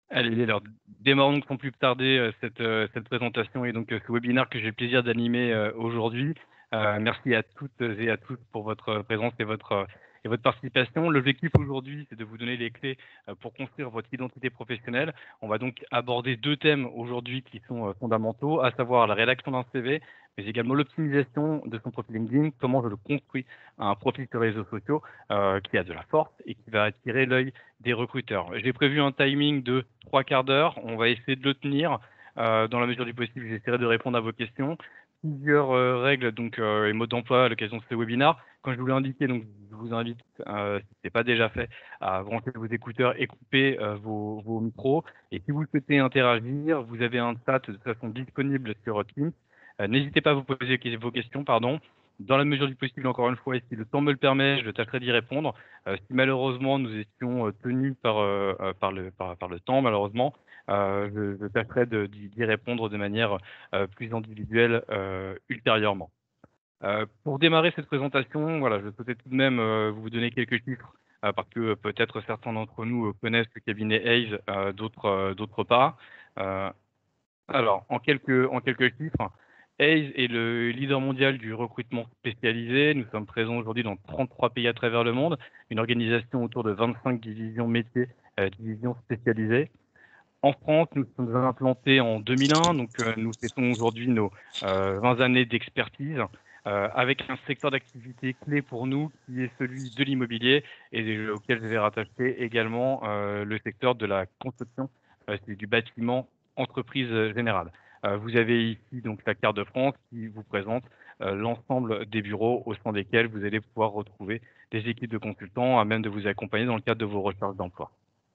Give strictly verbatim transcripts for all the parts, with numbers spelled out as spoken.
Allez, il est l'heure. Démarrons donc sans plus tarder euh, cette, euh, cette présentation et donc euh, ce webinaire que j'ai le plaisir d'animer euh, aujourd'hui. Euh, merci à toutes et à tous pour votre présence et votre, euh, et votre participation. L'objectif aujourd'hui, c'est de vous donner les clés euh, pour construire votre identité professionnelle. On va donc aborder deux thèmes aujourd'hui qui sont euh, fondamentaux, à savoir la rédaction d'un C V, mais également l'optimisation de son profil LinkedIn, comment je le construis un profil sur les réseaux sociaux euh, qui a de la force et qui va attirer l'œil des recruteurs. J'ai prévu un timing de trois quarts d'heure. On va essayer de le tenir. Euh, dans la mesure du possible, j'essaierai de répondre à vos questions. Plusieurs euh, règles donc, euh, et modes d'emploi à l'occasion de ce webinaire. Comme je vous l'ai indiqué, donc, je vous invite, euh, si ce n'est pas déjà fait, à brancher vos écouteurs et couper euh, vos, vos micros. Et si vous souhaitez interagir, vous avez un chat de toute façon disponible sur Teams. Euh, N'hésitez pas à vous poser vos questions, pardon. Dans la mesure du possible, encore une fois, et si le temps me le permet, je tâcherai d'y répondre. Euh, si malheureusement nous étions euh, tenus par, euh, euh, par, le, par, par le temps, malheureusement, euh, je, je tâcherai de- d'y d'y répondre de manière euh, plus individuelle euh, ultérieurement. Euh, pour démarrer cette présentation, voilà, je souhaitais tout de même euh, vous donner quelques chiffres euh, parce que euh, peut-être certains d'entre nous euh, connaissent le cabinet Hayes, euh, d'autres euh, d'autres pas. Euh, alors, en quelques, en quelques chiffres, Hayes est le leader mondial du recrutement spécialisé. Nous sommes présents aujourd'hui dans trente-trois pays à travers le monde, une organisation autour de vingt-cinq divisions métiers, euh, divisions spécialisées. En France, nous sommes implantés en deux mille un, donc euh, nous fêtons aujourd'hui nos euh, vingt années d'expertise, euh, avec un secteur d'activité clé pour nous qui est celui de l'immobilier et auquel je vais rattacher également euh, le secteur de la construction, euh, c'est du bâtiment entreprise générale. Euh, vous avez ici donc la carte de France qui vous présente euh, l'ensemble des bureaux au sein desquels vous allez pouvoir retrouver des équipes de consultants à même de vous accompagner dans le cadre de vos recherches d'emploi.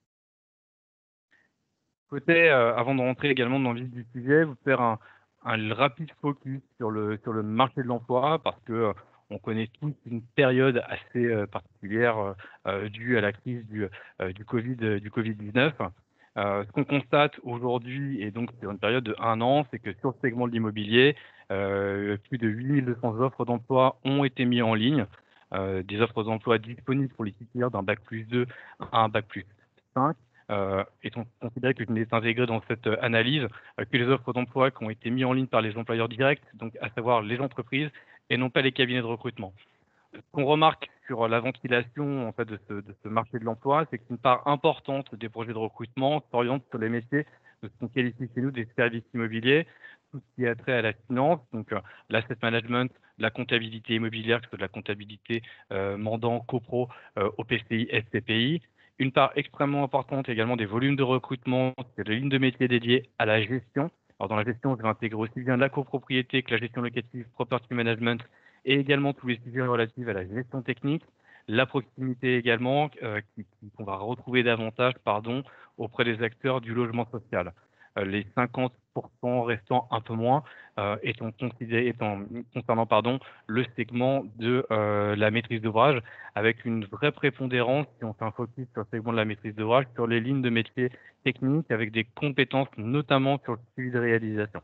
Souhaitais, euh, avant de rentrer également dans le vif du sujet, vous faire un, un rapide focus sur le, sur le marché de l'emploi parce que euh, on connaît tous une période assez euh, particulière euh, euh, due à la crise du, euh, du Covid, euh, du Covid dix-neuf. Euh, ce qu'on constate aujourd'hui, et donc sur une période de un an, c'est que sur le segment de l'immobilier, euh, plus de huit mille deux cents offres d'emploi ont été mises en ligne, euh, des offres d'emploi disponibles pour les titulaires d'un bac plus deux à un bac plus cinq. Euh, et on considère que je n'ai intégré dans cette euh, analyse euh, que les offres d'emploi qui ont été mises en ligne par les employeurs directs, donc à savoir les entreprises et non pas les cabinets de recrutement. Ce qu'on remarque sur la ventilation en fait, de, ce, de ce marché de l'emploi, c'est qu'une part importante des projets de recrutement s'oriente sur les métiers de ce qu'on qualifie chez nous des services immobiliers, tout ce qui a trait à la finance, donc euh, l'asset management, la comptabilité immobilière, que ce soit de la comptabilité euh, mandant, copro, euh, O P C I, S C P I. Une part extrêmement importante également des volumes de recrutement, c'est des lignes de métiers dédiées à la gestion. Alors dans la gestion, je vais intégrer aussi bien la copropriété que la gestion locative, property management, et également tous les sujets relatifs à la gestion technique, la proximité également, euh, qui- qui- qu'on va retrouver davantage pardon, auprès des acteurs du logement social. Euh, les cinquante pour cent restants un peu moins euh, étant considérés, étant, concernant pardon, le segment de euh, la maîtrise d'ouvrage, avec une vraie prépondérance, si on fait un focus sur le segment de la maîtrise d'ouvrage, sur les lignes de métier techniques, avec des compétences notamment sur le suivi de réalisation.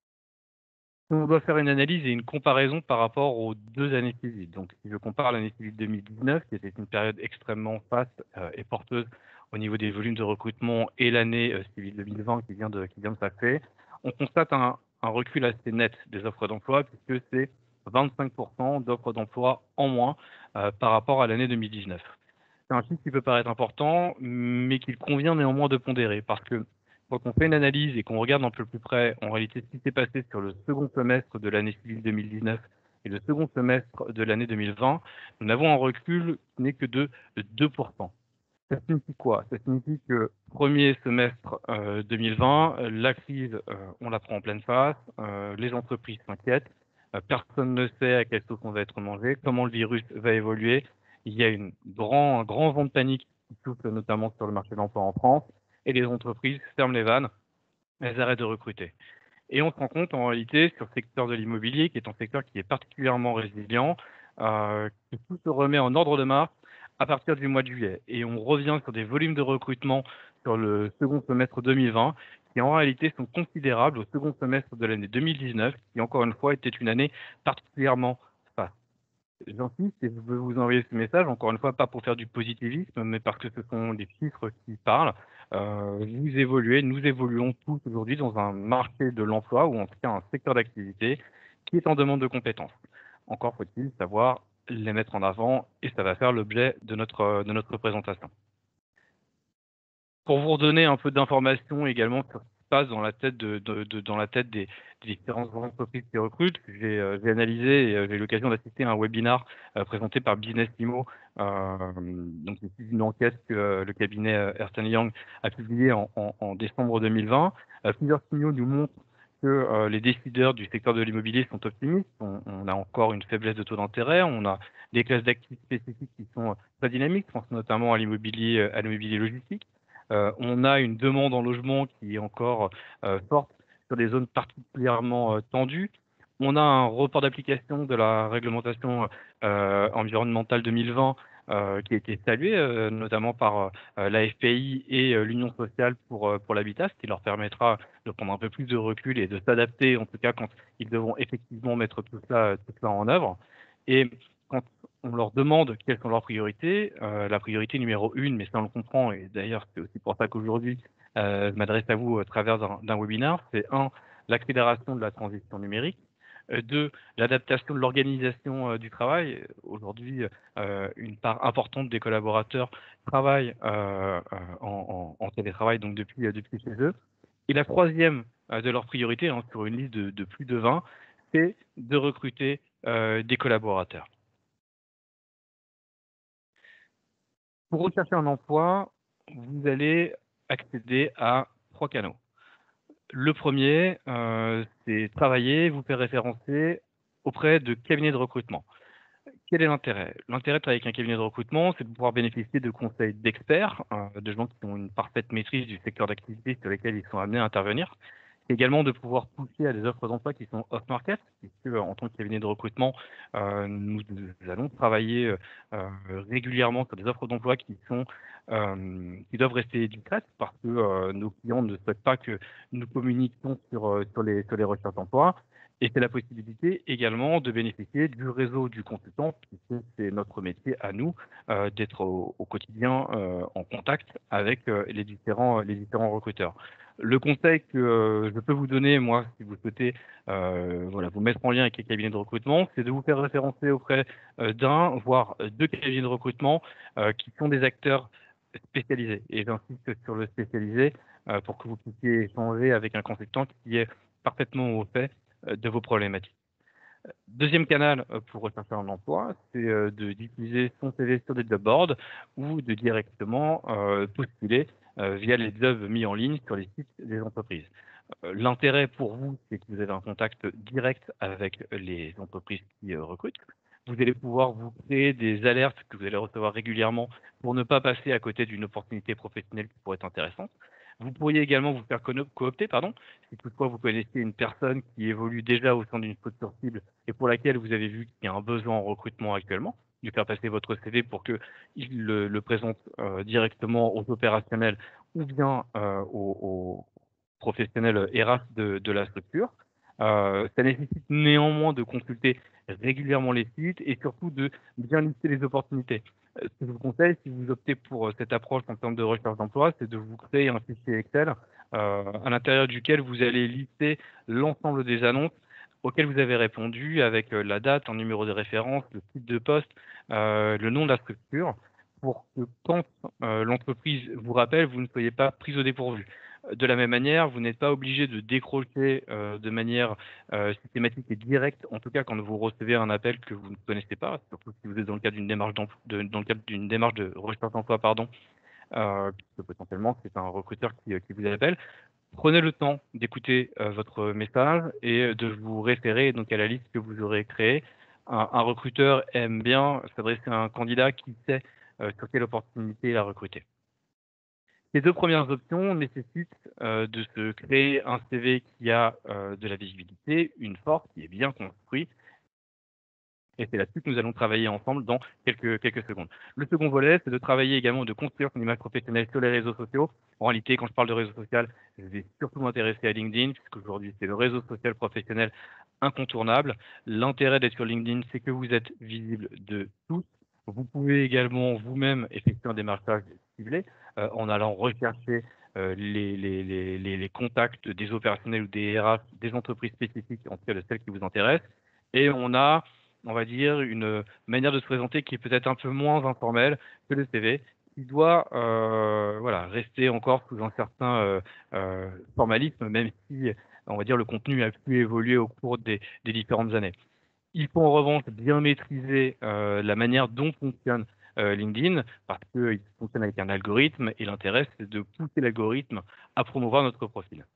On doit faire une analyse et une comparaison par rapport aux deux années civiles. Donc, si je compare l'année civile deux mille dix-neuf, qui était une période extrêmement faste euh, et porteuse au niveau des volumes de recrutement, et l'année euh, civile deux mille vingt qui vient de, qui vient de s'achever, on constate un, un recul assez net des offres d'emploi, puisque c'est vingt-cinq pour cent d'offres d'emploi en moins euh, par rapport à l'année deux mille dix-neuf. C'est un chiffre qui peut paraître important, mais qu'il convient néanmoins de pondérer, parce que quand on fait une analyse et qu'on regarde un peu plus près, en réalité, ce qui s'est passé sur le second semestre de l'année civile deux mille dix-neuf et le second semestre de l'année deux mille vingt, nous n'avons un recul qui n'est que de deux pour cent. Ça signifie quoi? Ça signifie que premier semestre euh, deux mille vingt, euh, la crise, euh, on la prend en pleine face, euh, les entreprises s'inquiètent, euh, personne ne sait à quelle sauce on va être mangé, comment le virus va évoluer. Il y a une grand, un grand vent de panique qui souffle notamment sur le marché de l'emploi en France, et les entreprises ferment les vannes, elles arrêtent de recruter. Et on se rend compte en réalité sur le secteur de l'immobilier, qui est un secteur qui est particulièrement résilient, euh, que tout se remet en ordre de marche à partir du mois de juillet. Et on revient sur des volumes de recrutement sur le second semestre deux mille vingt, qui en réalité sont considérables au second semestre de l'année deux mille dix-neuf, qui encore une fois était une année particulièrement faste. J'insiste et je veux vous envoyer ce message, encore une fois, pas pour faire du positivisme, mais parce que ce sont des chiffres qui parlent. Heu, vous évoluez, nous évoluons tous aujourd'hui dans un marché de l'emploi ou en tout cas un secteur d'activité qui est en demande de compétences. Encore faut-il savoir les mettre en avant et ça va faire l'objet de notre, de notre présentation. Pour vous redonner un peu d'informations également sur ce qui se passe dans la tête de de de dans la tête des des différentes entreprises qui recrutent, j'ai, heu, j'ai analysé et heu, j'ai eu l'occasion d'assister à un webinar, heu, présenté par Business Immo. Hem, donc c'est une enquête que, heu, le cabinet, heu, Ernst and Young a publiée en en en décembre deux mille vingt. Heu, plusieurs signaux nous montrent que, heu, les décideurs du secteur de l'immobilier sont optimistes. On on a encore une faiblesse de taux d'intérêt, on a des classes d'actifs spécifiques qui sont, heu, très dynamiques. Je pense notamment à l'immobilier, heu, à l'immobilier logistique. Heu, on a une demande en logement qui est encore, heu, forte sur des zones particulièrement, heu, tendues. On a un report d'application de la réglementation, heu, environnementale deux mille vingt, heu, qui a été salué, heu, notamment par, heu, l'A F P I et heu, l'Union sociale pour, heu, pour l'habitat, ce qui leur permettra de prendre un peu plus de recul et de s'adapter, en tout cas quand ils devront effectivement mettre tout cela, tout cela en œuvre. Et quand on leur demande quelles sont leurs priorités, heu, la priorité numéro une, mais ça on le comprend et d'ailleurs c'est aussi pour ça qu'aujourd'hui, heu, je m'adresse à vous au travers d'un d'un webinaire, c'est un, l'accélération de la transition numérique, heu, deux, l'adaptation de l'organisation, heu, du travail. Aujourd'hui, heu, une part importante des collaborateurs travaillent, heu heu, en en en télétravail, donc depuis, heu, depuis chez eux. Et la troisième e de leurs priorités, hein, sur une liste de de plus de vingt, c'est de recruter, heu, des collaborateurs. Pour rechercher un emploi, vous allez accéder à trois canaux. Le premier, er c'est travailler, vous faire référencer auprès de cabinets de recrutement. Quel est l'intérêt? L'intérêt de travailler avec un cabinet de recrutement, c'est de pouvoir bénéficier de conseils d'experts, heu, de gens qui ont une parfaite maîtrise du secteur d'activité sur lesquels ils sont amenés à intervenir. Également de pouvoir pousser à des offres d'emploi qui sont off market, puisque en tant que cabinet de recrutement, heu, nous allons travailler, heu heu, régulièrement sur des offres d'emploi qui sont, hem, qui doivent rester discrètes parce que, heu, nos clients ne souhaitent pas que nous communiquions sur, heu, sur les sur les recherches d'emploi. Et c'est la possibilité également de bénéficier du réseau du consultant, puisque c'est notre métier à nous, heu, d'être au au quotidien, heu, en contact avec, heu, les différents les différents recruteurs. Le conseil que, heu, je peux vous donner, moi, si vous souhaitez, heu, voilà, vous mettre en lien avec les cabinets de recrutement, c'est de vous faire référencer auprès, heu, d'un, voire deux cabinets de recrutement, heu, qui sont des acteurs spécialisés. Et j'insiste sur le spécialisé, heu, pour que vous puissiez échanger avec un consultant qui est parfaitement au fait, heu, de vos problématiques. Deuxième canal, heu, pour rechercher un emploi, c'est, heu, de d'utiliser son C V sur des job boards ou de directement, heu, postuler, heu, via les jobs mis en ligne sur les sites des entreprises. Heu, l'intérêt pour vous, c'est que vous avez un contact direct avec les entreprises qui, heu, recrutent. Vous allez pouvoir vous créer des alertes que vous allez recevoir régulièrement pour ne pas passer à côté d'une opportunité professionnelle qui pourrait être intéressante. Vous pourriez également vous faire cono coopter, pardon, si toutefois vous connaissez une personne qui évolue déjà au sein d'une structure cible et pour laquelle vous avez vu qu'il y a un besoin en recrutement actuellement, lui faire passer votre C V pour qu'il le le présente, heu, directement aux opérationnels ou bien, heu, aux aux professionnels R H de de la structure. Heu, ça nécessite néanmoins de consulter régulièrement les sites et surtout de bien lister les opportunités. Heu, ce que je vous conseille, si vous optez pour, heu, cette approche en termes de recherche d'emploi, c'est de vous créer un fichier Excel, heu, à l'intérieur duquel vous allez lister l'ensemble des annonces auxquelles vous avez répondu avec, heu, la date, un numéro de référence, le type de poste, heu, le nom de la structure pour que quand, heu, l'entreprise vous rappelle, vous ne soyez pas pris au dépourvu. De la même manière, vous n'êtes pas obligé de décrocher, heu, de manière, heu, systématique et directe, en tout cas quand vous recevez un appel que vous ne connaissez pas, surtout si vous êtes dans le cadre d'une démarche d'empl de dans le cadre d'une démarche de recherche d'emploi, pardon, heu, puisque potentiellement c'est un recruteur qui, heu, qui vous appelle. Prenez le temps d'écouter, heu, votre message et de vous référer donc à la liste que vous aurez créée. Un un recruteur aime bien s'adresser à un candidat qui sait, heu, sur quelle opportunité il a recruté. Les deux premières options nécessitent, heu, de se créer un C V qui a, heu, de la visibilité, une force, qui est bien construit Et c'est là-dessus que nous allons travailler ensemble dans quelques, quelques secondes. Le second volet, c'est de travailler également, de construire son image professionnelle sur les réseaux sociaux. En réalité, quand je parle de réseau social, je vais surtout m'intéresser à LinkedIn, puisqu'aujourd'hui, c'est le réseau social professionnel incontournable. L'intérêt d'être sur LinkedIn, c'est que vous êtes visible de tous. Vous pouvez également vous-même effectuer un démarchage ciblé euh, en allant rechercher euh, les, les, les, les, les contacts des opérationnels ou des R H des entreprises spécifiques, en tout cas de celles qui vous intéressent. Et on a, on va dire, une manière de se présenter qui est peut-être un peu moins informelle que le C V, qui doit euh, voilà, rester encore sous un certain euh, euh, formalisme, même si, on va dire, le contenu a pu évoluer au cours des, des différentes années. Il faut en revanche bien maîtriser euh, la manière dont fonctionne euh, LinkedIn, parce qu'il fonctionne avec un algorithme, et l'intérêt, c'est de pousser l'algorithme à promouvoir notre profil.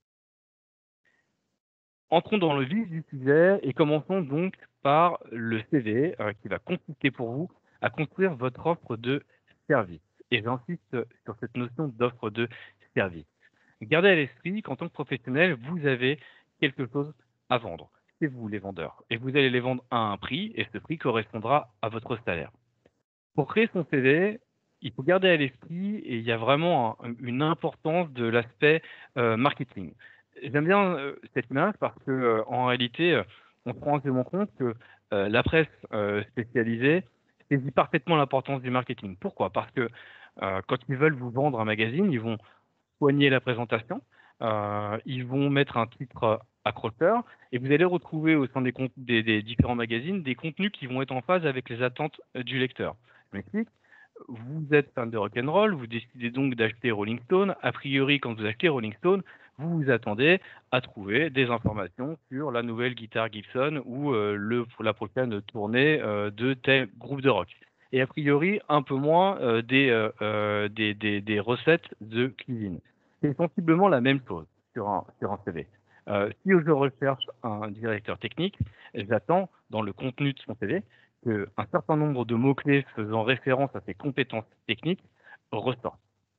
Entrons dans le vif du sujet et commençons donc par le C V euh, qui va consister pour vous à construire votre offre de service. Et j'insiste sur cette notion d'offre de service. Gardez à l'esprit qu'en tant que professionnel, vous avez quelque chose à vendre. C'est vous les vendeurs. Et vous allez les vendre à un prix et ce prix correspondra à votre salaire. Pour créer son C V, il faut garder à l'esprit et il y a vraiment un- une importance de l'aspect euh, marketing. J'aime bien euh, cette image parce que euh, en réalité, euh, on se rend amplement compte que euh, la presse euh, spécialisée saisit parfaitement l'importance du marketing. Pourquoi? Parce que euh, quand ils veulent vous vendre un magazine, ils vont soigner la présentation, euh, ils vont mettre un titre accrocheur et vous allez retrouver au sein des, des, des différents magazines des contenus qui vont être en phase avec les attentes euh, du lecteur. Je m'explique. Vous êtes fan de rock'n'roll, vous décidez donc d'acheter Rolling Stone. A priori, quand vous achetez Rolling Stone, vous vous attendez à trouver des informations sur la nouvelle guitare Gibson ou euh, le, la prochaine tournée euh, de tel groupe de rock. Et a priori, un peu moins euh, des, euh, euh, des, des, des recettes de cuisine. C'est sensiblement la même chose sur un, sur un C V. Euh, si je recherche un directeur technique, j'attends dans le contenu de son C V qu'un certain nombre de mots-clés faisant référence à ses compétences techniques ressortent.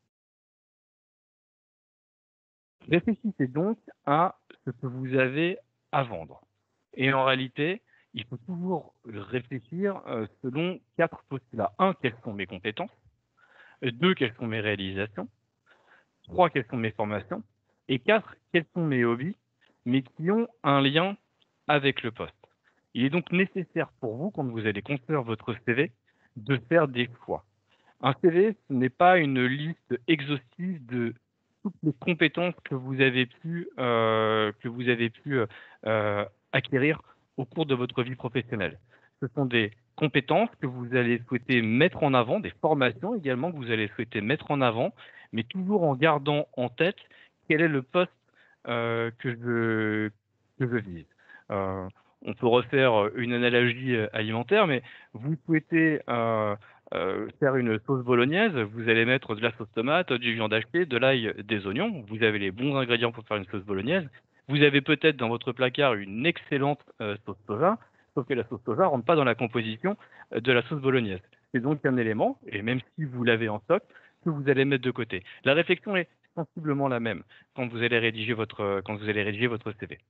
Réfléchissez donc à ce que vous avez à vendre. Et en réalité, il faut toujours réfléchir euh, selon quatre postulats. Un, quelles sont mes compétences? Deux, quelles sont mes réalisations? Trois, quelles sont mes formations? Et quatre, quels sont mes hobbies, mais qui ont un lien avec le poste. Il est donc nécessaire pour vous, quand vous allez construire votre C V, de faire des choix. Un C V, ce n'est pas une liste exhaustive de toutes les compétences que vous avez pu, euh, que vous avez pu euh, acquérir au cours de votre vie professionnelle. Ce sont des compétences que vous allez souhaiter mettre en avant, des formations également que vous allez souhaiter mettre en avant, mais toujours en gardant en tête quel est le poste euh, que, je, que je vise. Euh, on peut refaire une analogie alimentaire, mais vous souhaitez euh, euh, faire une sauce bolognaise, vous allez mettre de la sauce tomate, du viande hachée, de l'ail, des oignons. Vous avez les bons ingrédients pour faire une sauce bolognaise. Vous avez peut-être dans votre placard une excellente euh, sauce soja, sauf que la sauce soja ne rentre pas dans la composition euh, de la sauce bolognaise. C'est donc un élément, et même si vous l'avez en stock, que vous allez mettre de côté. La réflexion est sensiblement la même quand vous allez rédiger votre, quand vous allez rédiger votre C V.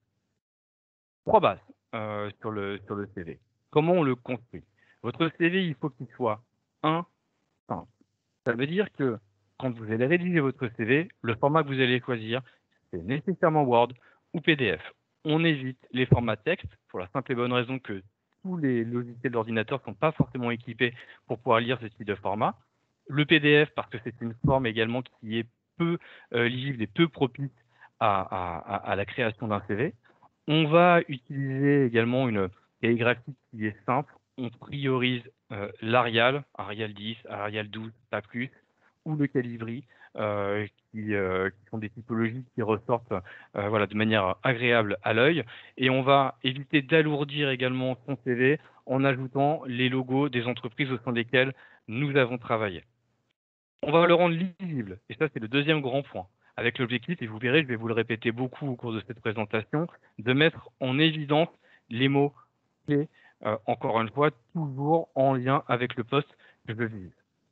Trois bases euh, sur le, sur le C V. Comment on le construit? Votre C V, il faut qu'il soit un, simple. Ça veut dire que quand vous allez rédiger votre C V, le format que vous allez choisir, c'est nécessairement Word ou P D F. On évite les formats texte pour la simple et bonne raison que tous les logiciels d'ordinateur ne sont pas forcément équipés pour pouvoir lire ce type de format. Le P D F parce que c'est une forme également qui est peu euh, lisible et peu propice à, à, à la création d'un C V. On va utiliser également une calligraphie qui est simple. On priorise euh, l'Arial, Arial dix, Arial douze, pas plus, ou le Calibri, euh, qui, euh, qui sont des typologies qui ressortent euh, voilà, de manière agréable à l'œil. Et on va éviter d'alourdir également son C V en ajoutant les logos des entreprises au sein desquelles nous avons travaillé. On va le rendre lisible, et ça c'est le deuxième grand point, avec l'objectif, et vous verrez, je vais vous le répéter beaucoup au cours de cette présentation, de mettre en évidence les mots clés, euh, encore une fois, toujours en lien avec le poste que je vise.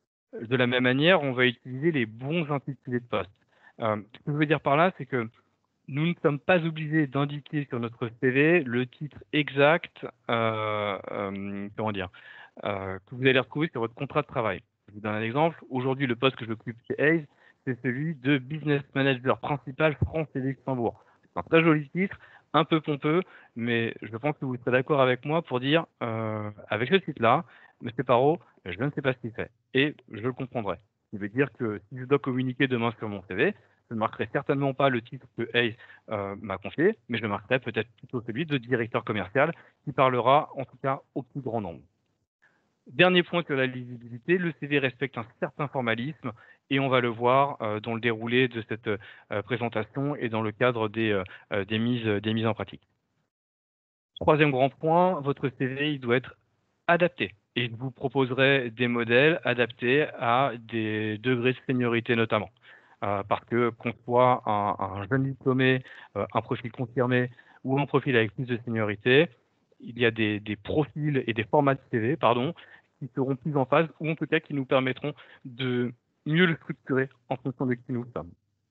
De la même manière, on va utiliser les bons intitulés de poste. Euh, ce que je veux dire par là, c'est que Nous ne sommes pas obligés d'indiquer sur notre C V le titre exact, heu, hem, comment dire? Heu, que vous allez retrouver sur votre contrat de travail. Je vous donne un exemple. Aujourd'hui, le poste que j'occupe chez Hays, c'est celui de business manager principal France et Luxembourg. C'est un très joli titre, un peu pompeux, mais je pense que vous serez d'accord avec moi pour dire, heu, avec ce titre-là, monsieur Parot, je ne sais pas ce qu'il fait et je le comprendrai. Ce qui veut dire que si je dois communiquer demain sur mon C V, je ne marquerai certainement pas le titre que Hays, heu, m'a confié, mais je marquerai peut-être plutôt celui de directeur commercial qui parlera en tout cas au plus grand nombre. Dernier point sur la lisibilité, le C V respecte un certain formalisme et on va le voir euh, dans le déroulé de cette euh, présentation et dans le cadre des, euh, euh, des, mises, des mises en pratique. Troisième grand point, votre C V il doit être adapté. Et je vous proposerai des modèles adaptés à des degrés de seniorité notamment. Euh, parce que qu'on soit un, un jeune diplômé, euh, un profil confirmé ou un profil avec plus de seniorité, il y a des, des profils et des formats de C V, pardon, qui seront plus en phase ou en tout cas qui nous permettront de mieux le structurer en fonction de qui nous sommes.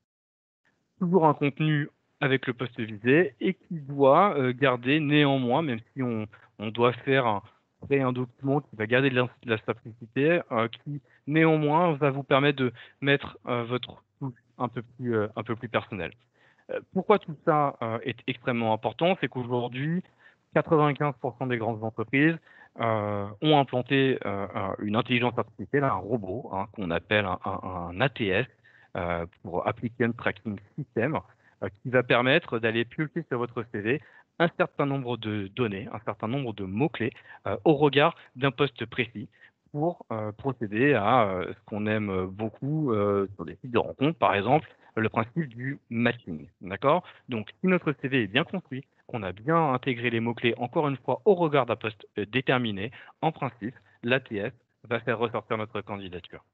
Toujours un contenu avec le poste visé et qui doit euh, garder néanmoins, même si on, on doit faire un, créer un document qui va garder de la, de la simplicité, euh, qui néanmoins va vous permettre de mettre euh, votre touche un peu plus, euh, un peu plus personnel. Euh, pourquoi tout ça euh, est extrêmement important? C'est qu'aujourd'hui, quatre-vingt-quinze pour cent des grandes entreprises euh, ont implanté euh, une intelligence artificielle, un robot hein, qu'on appelle un, un, un A T S euh, pour Applicant Tracking System, euh, qui va permettre d'aller piocher sur votre C V un certain nombre de données, un certain nombre de mots-clés euh, au regard d'un poste précis pour euh, procéder à euh, ce qu'on aime beaucoup euh, sur des sites de rencontres, par exemple, le principe du matching. D'accord? Donc, si notre C V est bien construit, qu'on a bien intégré les mots-clés, encore une fois, au regard d'un poste euh, déterminé, en principe, l'A T S va faire ressortir notre candidature.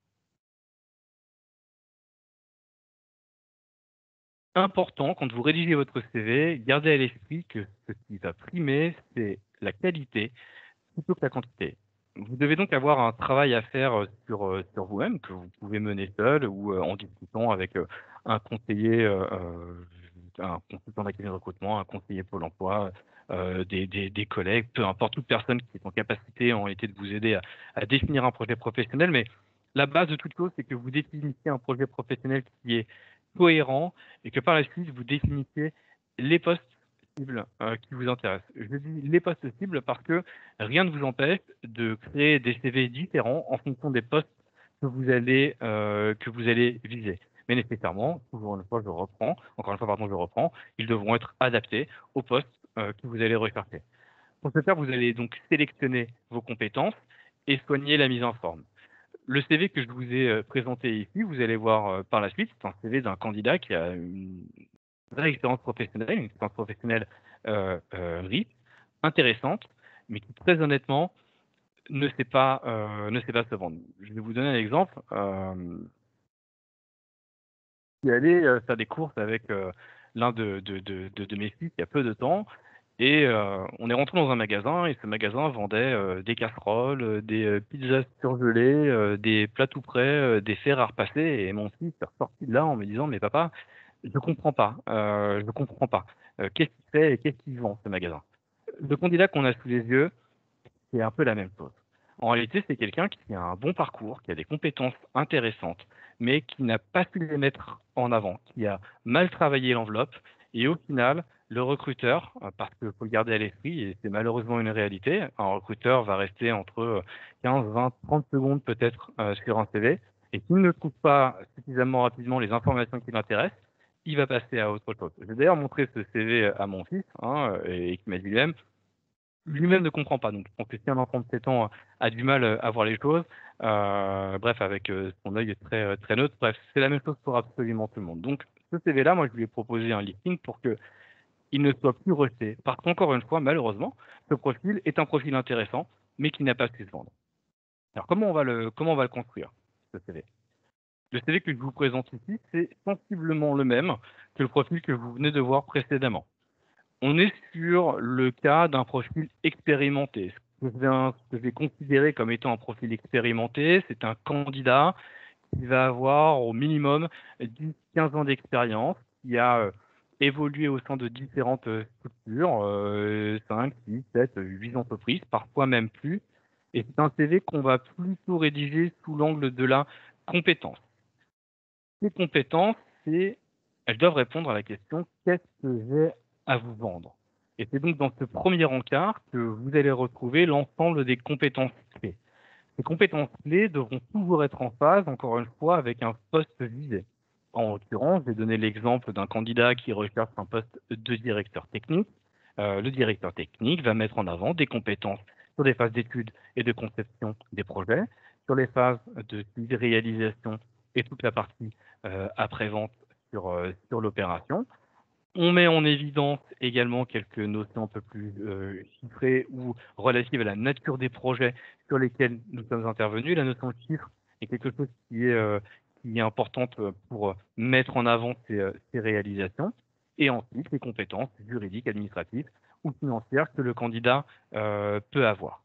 Important, quand vous rédigez votre C V, gardez à l'esprit que ce qui va primer, c'est la qualité plutôt que la quantité. Vous devez donc avoir un travail à faire euh, sur, euh, sur vous-même, que vous pouvez mener seul ou euh, en discutant avec euh, un conseiller, euh, euh, un consultant d'activité de recrutement, un conseiller Pôle emploi, euh, des, des, des collègues, peu importe, toute personne qui est en capacité en été de vous aider à, à définir un projet professionnel. Mais la base de toute chose, c'est que vous définissiez un projet professionnel qui est cohérent et que par la suite, vous définissiez les postes cibles euh, qui vous intéressent. Je dis les postes cibles parce que rien ne vous empêche de créer des C V différents en fonction des postes que vous allez, euh, que vous allez viser. Mais nécessairement, toujours une fois, je reprends, encore une fois, pardon, je reprends, ils devront être adaptés au poste euh, que vous allez rechercher. Pour ce faire, vous allez donc sélectionner vos compétences et soigner la mise en forme. Le C V que je vous ai euh, présenté ici, vous allez voir euh, par la suite, c'est un C V d'un candidat qui a une vraie expérience professionnelle, une expérience professionnelle euh, euh, riche, intéressante, mais qui très honnêtement ne sait pas, euh, ne sait pas se vendre. Je vais vous donner un exemple. Euh, je suis allé euh, faire des courses avec euh, l'un de, de, de, de, de mes fils il y a peu de temps. Et euh, on est rentré dans un magasin et ce magasin vendait euh, des casseroles, euh, des euh, pizzas surgelées, euh, des plats tout prêts, euh, des fers à repasser. Et mon fils est ressorti de là en me disant, mais papa, je comprends pas, euh, je comprends pas. Euh, qu'est-ce qu'il fait et qu'est-ce qu'il vend ce magasin? Le candidat qu'on a sous les yeux, c'est un peu la même chose. En réalité, c'est quelqu'un qui a un bon parcours, qui a des compétences intéressantes, mais qui n'a pas su les mettre en avant, qui a mal travaillé l'enveloppe. Et au final, le recruteur, euh, parce qu'il faut le garder à l'esprit, et c'est malheureusement une réalité, un recruteur va rester entre quinze, vingt, trente secondes peut-être euh, sur un C V, et s'il ne trouve pas suffisamment rapidement les informations qui l'intéressent, il va passer à autre chose. J'ai d'ailleurs montré ce C V à mon fils, hein, et qui m'a dit lui-même, lui-même ne comprend pas. Donc, je pense que si un enfant de sept ans a du mal à voir les choses, euh, bref, avec euh, son œil très, euh, très neutre, bref, c'est la même chose pour absolument tout le monde. Donc, ce C V-là, moi, je lui ai proposé un listing pour que il ne soit plus rejeté. Parce qu'encore une fois, malheureusement, ce profil est un profil intéressant, mais qui n'a pas su se vendre. Alors, comment on va le, comment on va le construire, ce C V? Le C V que je vous présente ici, c'est sensiblement le même que le profil que vous venez de voir précédemment. On est sur le cas d'un profil expérimenté. Ce que je vais, ce que je vais considérer comme étant un profil expérimenté, c'est un candidat qui va avoir au minimum dix, quinze ans d'expérience, qui a euh, évolué au sein de différentes euh, structures, euh, cinq, six, sept, huit entreprises, parfois même plus. Et c'est un C V qu'on va plutôt rédiger sous l'angle de la compétence. Ces compétences, c'est, elles doivent répondre à la question qu'est-ce que j'ai à vous vendre? Et c'est donc dans ce premier encart que vous allez retrouver l'ensemble des compétences clés. Ces compétences clés devront toujours être en phase, encore une fois, avec un poste visé. En l'occurrence, je vais donner l'exemple d'un candidat qui recherche un poste de directeur technique. Euh, le directeur technique va mettre en avant des compétences sur les phases d'étude et de conception des projets, sur les phases de suivi, réalisation et toute la partie euh, après-vente sur, euh, sur l'opération. On met en évidence également quelques notions un peu plus euh, chiffrées ou relatives à la nature des projets sur lesquels nous sommes intervenus. La notion de chiffre est quelque chose qui est, euh, qui est importante pour mettre en avant ces, euh, ces réalisations. Et ensuite, les compétences juridiques, administratives ou financières que le candidat euh, peut avoir.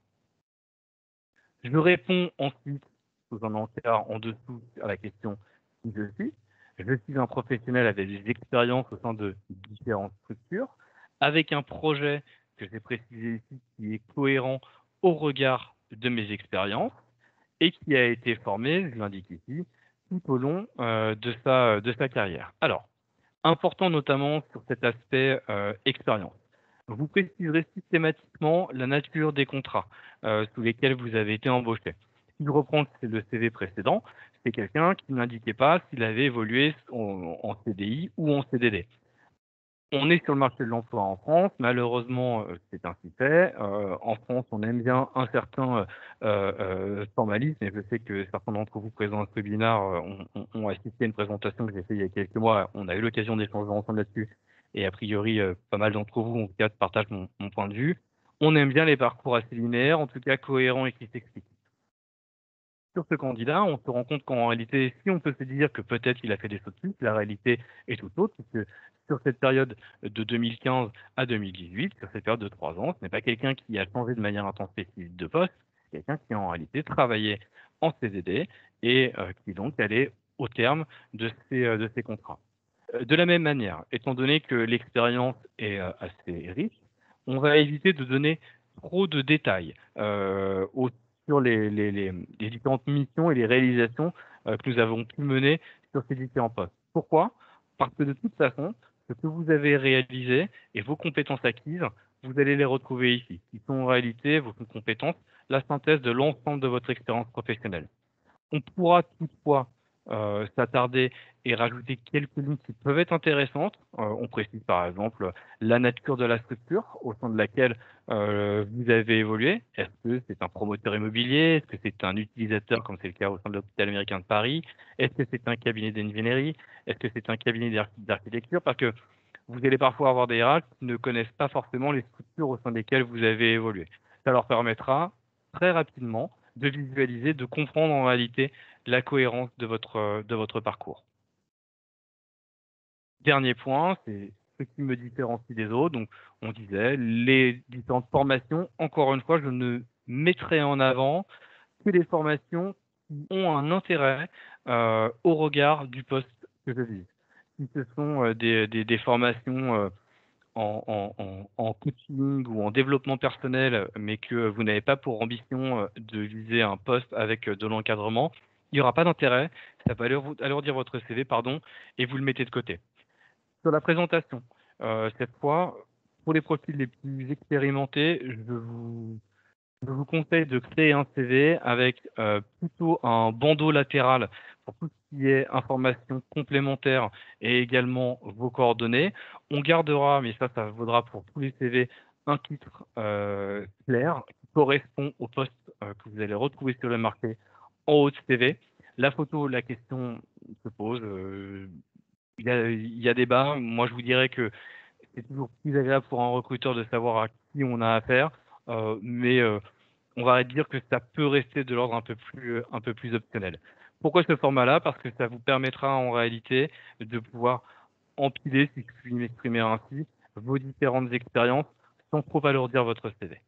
Je réponds ensuite, sous un encart en dessous, à la question qui je suis. Je suis un professionnel avec des expériences au sein de différentes structures, avec un projet que j'ai précisé ici qui est cohérent au regard de mes expériences et qui a été formé, je l'indique ici, tout au long euh, de, sa, de sa carrière. Alors, important notamment sur cet aspect euh, expérience. Vous préciserez systématiquement la nature des contrats euh, sous lesquels vous avez été embauché. Si je reprends le C V précédent, c'est quelqu'un qui n'indiquait pas s'il avait évolué en, en C D I ou en C D D. On est sur le marché de l'emploi en France, malheureusement, euh, c'est ainsi fait. Euh, en France, on aime bien un certain euh, euh, formalisme, et je sais que certains d'entre vous présents à ce webinaire euh, ont, ont- ont assisté à une présentation que j'ai faite il y a quelques mois. On a eu l'occasion d'échanger ensemble là-dessus, et a priori, euh, pas mal d'entre vous, en tout cas, partagent mon, mon point de vue. On aime bien les parcours assez linéaires, en tout cas cohérents et qui s'expliquent. Sur ce candidat, on se rend compte qu'en réalité, si on peut se dire que peut-être il a fait des sauts de puce, la réalité est tout autre, puisque sur cette période de deux mille quinze à deux mille dix-huit, sur cette période de trois ans, ce n'est pas quelqu'un qui a changé de manière intempestive de poste, c'est quelqu'un qui a en réalité travaillé en C D D et euh, qui donc allait au terme de ses, euh, de ses contrats. Euh, De la même manière, étant donné que l'expérience est euh, assez riche, on va éviter de donner trop de détails euh, au- sur les, les- les- les différentes missions et les réalisations euh, que nous avons pu mener sur ces différents postes. Pourquoi? Parce que de toute façon, ce que vous avez réalisé et vos compétences acquises, vous allez les retrouver ici, qui sont en réalité vos compétences, la synthèse de l'ensemble de votre expérience professionnelle. On pourra toutefois euh, s'attarder et rajouter quelques lignes qui peuvent être intéressantes. Euh, on précise par exemple la nature de la structure au sein de laquelle euh, vous avez évolué. Est-ce que c'est un promoteur immobilier? Est-ce que c'est un utilisateur comme c'est le cas au sein de l'hôpital américain de Paris? Est-ce que c'est un cabinet d'ingénierie? Est-ce que c'est un cabinet d'architecture? Parce que vous allez parfois avoir des R A qui ne connaissent pas forcément les structures au sein desquelles vous avez évolué. Ça leur permettra très rapidement de visualiser, de comprendre en réalité la cohérence de votre, de votre parcours. Dernier point, c'est ce qui me différencie des autres. Donc, on disait les différentes formations. Encore une fois, je ne mettrai en avant que les formations qui ont un intérêt euh, au regard du poste que je vise. Si ce sont euh, des, des, des formations euh, en, en, en, en coaching ou en développement personnel, mais que vous n'avez pas pour ambition euh, de viser un poste avec euh, de l'encadrement, il n'y aura pas d'intérêt. Ça va alour- alourdir votre C V, pardon, et vous le mettez de côté. Sur la présentation, euh, cette fois, pour les profils les plus expérimentés, je vous je vous conseille de créer un C V avec euh, plutôt un bandeau latéral pour tout ce qui est informations complémentaires et également vos coordonnées. On gardera, mais ça, ça vaudra pour tous les C V, un titre euh, clair qui correspond au poste euh, que vous allez retrouver sur le marché en haut de C V. La photo, la question se pose. euh, Il y a, il y a débat. Moi, je vous dirais que c'est toujours plus agréable pour un recruteur de savoir à qui on a affaire, euh, mais euh, on va dire que ça peut rester de l'ordre un peu plus, un peu plus optionnel. Pourquoi ce format-là? Parce que ça vous permettra en réalité de pouvoir empiler, si je puis m'exprimer ainsi, vos différentes expériences sans trop alourdir votre C V.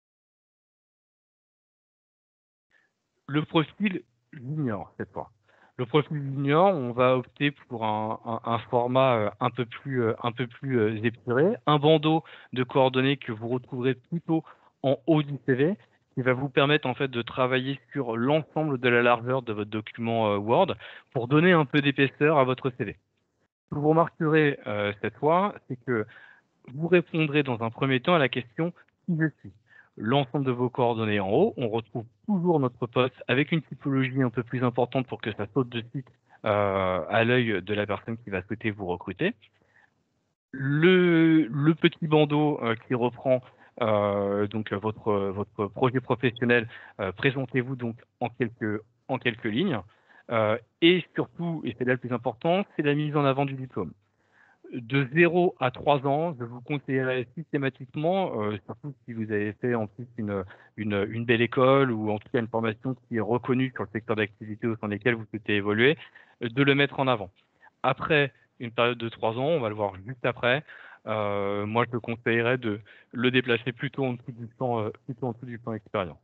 Le profil junior, cette fois. Le profil junior, on va opter pour un, un- un format euh, un peu plus, euh, un peu plus euh, épuré, un bandeau de coordonnées que vous retrouverez plutôt en haut du C V, qui va vous permettre en fait de travailler sur l'ensemble de la largeur de votre document euh, Word pour donner un peu d'épaisseur à votre C V. Ce que vous remarquerez euh, cette fois, c'est que vous répondrez dans un premier temps à la question qui je suis. L'ensemble de vos coordonnées en haut, on retrouve toujours notre poste avec une typologie un peu plus importante pour que ça saute de suite euh, à l'œil de la personne qui va souhaiter vous recruter. Le, le petit bandeau euh, qui reprend euh, donc votre, votre projet professionnel, euh, présentez-vous donc en quelques, en quelques lignes. Euh, et surtout, et c'est là le plus important, c'est la mise en avant du diplôme. De zéro à trois ans, je vous conseillerais systématiquement, euh, surtout si vous avez fait en plus une, une, une belle école ou en tout cas une formation qui est reconnue sur le secteur d'activité au sein desquels vous souhaitez évoluer, euh, de le mettre en avant. Après une période de trois ans, on va le voir juste après, euh, moi je te conseillerais de le déplacer plutôt en dessous du plan, euh, plutôt en dessous du plan expérience.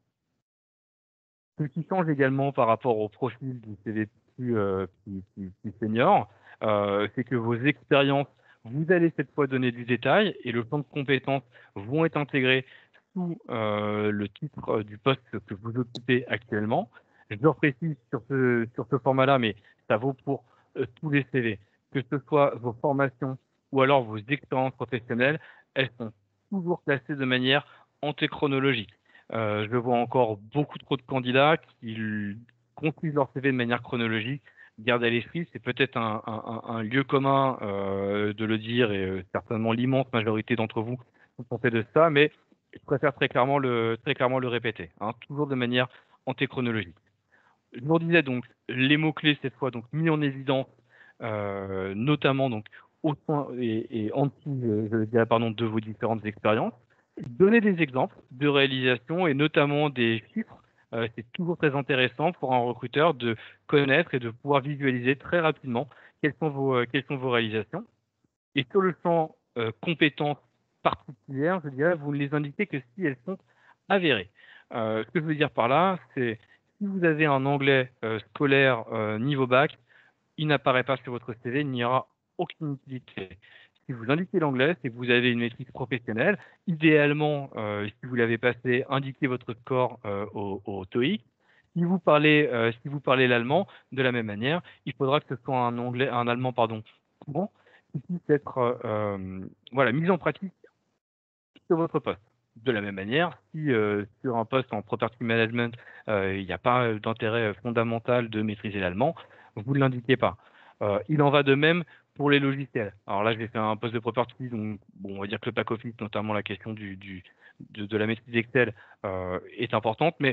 Ce qui change également par rapport au profil du C V plus, euh, plus, plus- plus senior, euh, c'est que vos expériences, vous allez cette fois donner du détail et le plan de compétences vont être intégrés sous euh, le titre euh, du poste que vous occupez actuellement. Je le reprécise sur ce, sur ce format-là, mais ça vaut pour euh, tous les C V, que ce soit vos formations ou alors vos expériences professionnelles, elles sont toujours classées de manière antéchronologique. Euh, je vois encore beaucoup trop de candidats qui construisent leur C V de manière chronologique. Gardez à l'esprit, c'est peut-être un, un- un lieu commun euh, de le dire et euh, certainement l'immense majorité d'entre vous sont pensés de ça, mais je préfère très clairement le, très clairement le répéter, hein, toujours de manière antéchronologique. Je vous disais donc les mots-clés cette fois donc mis en évidence, euh, notamment donc au sein et, et en dessous, je, je dirais pardon, de vos différentes expériences. Donner des exemples de réalisation et notamment des chiffres, euh, c'est toujours très intéressant pour un recruteur de connaître et de pouvoir visualiser très rapidement quelles sont vos, euh, quelles sont vos réalisations. Et sur le champ euh, compétences particulières, je dirais, vous ne les indiquez que si elles sont avérées. Euh, ce que je veux dire par là, c'est si vous avez un anglais euh, scolaire euh, niveau bac, il n'apparaît pas sur votre C V, il n'y aura aucune utilité. Si vous indiquez l'anglais, c'est que vous avez une maîtrise professionnelle. Idéalement, euh, si vous l'avez passé, indiquez votre score euh, au, au TOEIC. Si vous parlez, euh, si vous parlez l'allemand, de la même manière, il faudra que ce soit un anglais, un allemand, pardon, courant, qui puisse être euh, euh, voilà, mis en pratique sur votre poste. De la même manière, si euh, sur un poste en property management, euh, il n'y a pas d'intérêt fondamental de maîtriser l'allemand, vous ne l'indiquez pas. Euh, il en va de même pour les logiciels. Alors là, je vais faire un poste de property, donc bon, on va dire que le pack office, notamment la question du, du, de, de la maîtrise Excel, euh, est importante, mais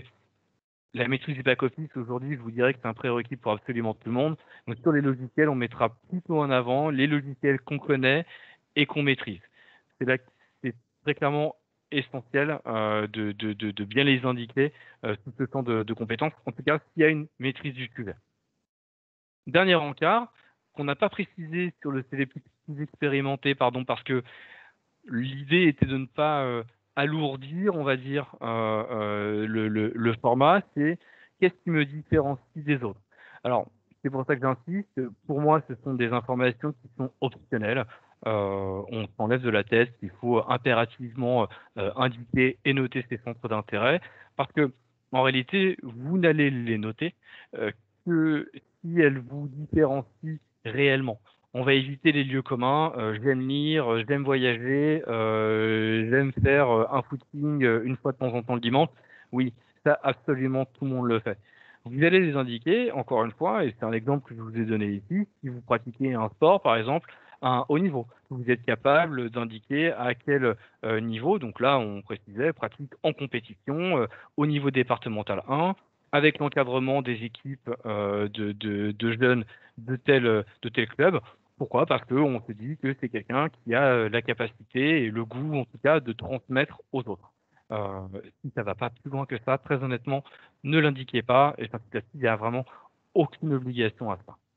la maîtrise du back office, aujourd'hui, je vous dirais que c'est un prérequis pour absolument tout le monde. Donc sur les logiciels, on mettra plutôt en avant les logiciels qu'on connaît et qu'on maîtrise. C'est là que c'est très clairement essentiel euh, de, de, de, de bien les indiquer euh, sous ce temps de, de compétences, en tout cas s'il y a une maîtrise du sujet. Dernier encart, qu'on n'a pas précisé sur le C V plus, plus expérimenté, pardon, parce que l'idée était de ne pas euh, alourdir, on va dire, euh, euh, le, le, le format, c'est qu'est-ce qui me différencie des autres. Alors, c'est pour ça que j'insiste. Pour moi, ce sont des informations qui sont optionnelles. Euh, on s'enlève de la tête qu'il faut impérativement euh, indiquer et noter ces centres d'intérêt, parce que en réalité, vous n'allez les noter euh, que si elles vous différencient réellement. On va éviter les lieux communs. Euh, j'aime lire, euh, j'aime voyager, euh, j'aime faire euh, un footing euh, une fois de temps en temps le dimanche. Oui, ça, absolument tout le monde le fait. Vous allez les indiquer, encore une fois, et c'est un exemple que je vous ai donné ici, si vous pratiquez un sport, par exemple, à un haut niveau. Vous êtes capable d'indiquer à quel euh, niveau, donc là, on précisait, pratique en compétition, euh, au niveau départemental un, avec l'encadrement des équipes euh, de, de, de jeunes de tel, de tel club. Pourquoi? Parce qu'on se dit que c'est quelqu'un qui a euh, la capacité et le goût, en tout cas, de transmettre aux autres. Euh, si ça va pas plus loin que ça, très honnêtement, ne l'indiquez pas. Et petit à petit, il n'y a vraiment aucune obligation à ça.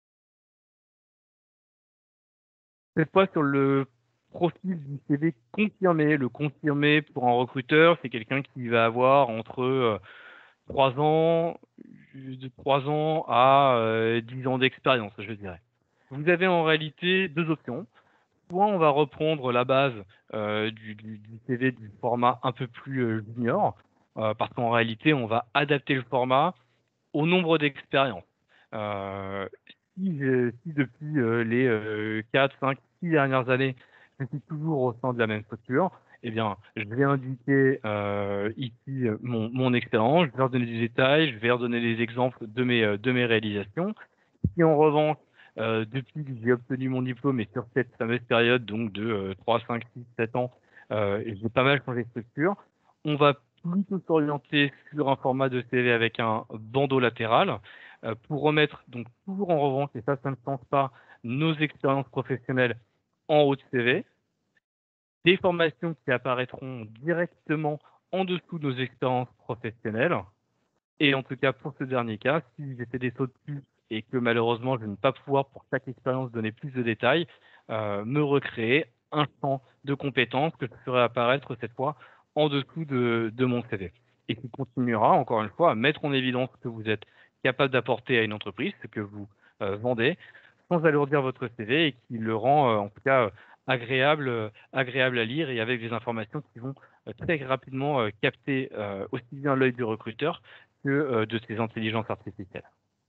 Cette fois, sur le profil du C V confirmé, le confirmé pour un recruteur, c'est quelqu'un qui va avoir entre euh, trois ans de trois ans à euh, dix ans d'expérience, je dirais. Vous avez en réalité deux options. Soit on va reprendre la base euh, du, du, du C V du format un peu plus euh, junior, euh, parce qu'en réalité, on va adapter le format au nombre d'expériences. Euh, si, je- si depuis euh, les euh, quatre, cinq, six dernières années, je suis toujours au sein de la même structure, eh bien, je vais indiquer euh, ici euh, mon, mon expérience, je vais redonner du détail, je vais redonner des exemples de mes, euh, de mes réalisations. Si en revanche, euh, depuis que j'ai obtenu mon diplôme et sur cette fameuse période donc de euh, trois, cinq, six, sept ans, euh, j'ai pas mal changé de structure, on va plutôt s'orienter sur un format de C V avec un bandeau latéral euh, pour remettre donc toujours en revanche, et ça, ça ne change pas, nos expériences professionnelles en haut de C V, des formations qui apparaîtront directement en dessous de nos expériences professionnelles. Et en tout cas, pour ce dernier cas, si j'ai fait des sauts de plus et que malheureusement, je ne vais pas pouvoir pour chaque expérience donner plus de détails, euh, me recréer un champ de compétences que je ferai apparaître cette fois en dessous de, de mon C V. Et qui continuera, encore une fois, à mettre en évidence ce que vous êtes capable d'apporter à une entreprise, ce que vous euh, vendez, sans alourdir votre C V et qui le rend, euh, en tout cas, euh, agréable, euh, agréable à lire et avec des informations qui vont euh, très rapidement euh, capter euh, aussi bien l'œil du recruteur que euh, de ces intelligences artificielles.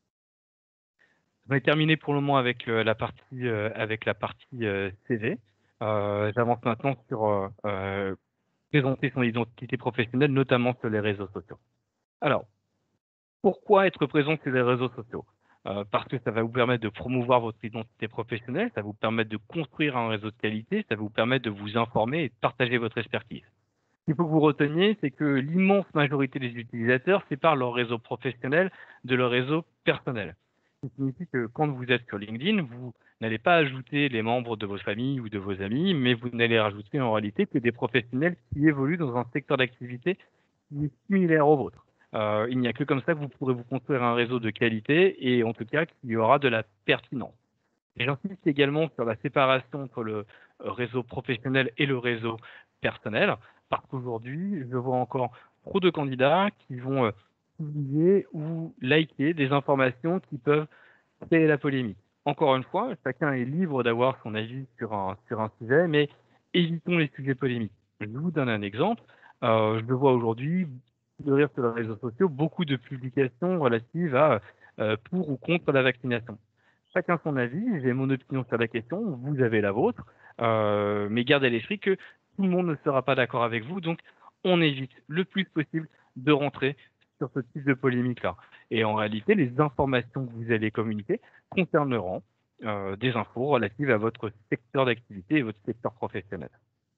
On est terminé pour le moment avec euh, la partie, euh, avec la partie euh, C V. Euh, J'avance maintenant sur euh, euh, présenter son identité professionnelle, notamment sur les réseaux sociaux. Alors, pourquoi être présent sur les réseaux sociaux? Euh, Parce que ça va vous permettre de promouvoir votre identité professionnelle, ça va vous permettre de construire un réseau de qualité, ça va vous permettre de vous informer et de partager votre expertise. Ce qu'il faut que vous reteniez, c'est que l'immense majorité des utilisateurs séparent leur réseau professionnel de leur réseau personnel. Ce qui signifie que quand vous êtes sur LinkedIn, vous n'allez pas ajouter les membres de votre famille ou de vos amis, mais vous n'allez rajouter en réalité que des professionnels qui évoluent dans un secteur d'activité qui est similaire au vôtre. Euh, il n'y a que comme ça que vous pourrez vous construire un réseau de qualité et en tout cas qu'il y aura de la pertinence. Et j'insiste également sur la séparation entre le réseau professionnel et le réseau personnel, parce qu'aujourd'hui, je vois encore trop de candidats qui vont euh, publier ou liker des informations qui peuvent créer la polémique. Encore une fois, chacun est libre d'avoir son avis sur un, sur un sujet, mais évitons les sujets polémiques. Je vous donne un exemple. Euh, je le vois aujourd'hui, de rire sur les réseaux sociaux, beaucoup de publications relatives à euh, pour ou contre la vaccination. Chacun son avis, j'ai mon opinion sur la question, vous avez la vôtre, euh, mais gardez à l'esprit que tout le monde ne sera pas d'accord avec vous, donc on évite le plus possible de rentrer sur ce type de polémique-là. Et en réalité, les informations que vous allez communiquer concerneront euh, des infos relatives à votre secteur d'activité et votre secteur professionnel.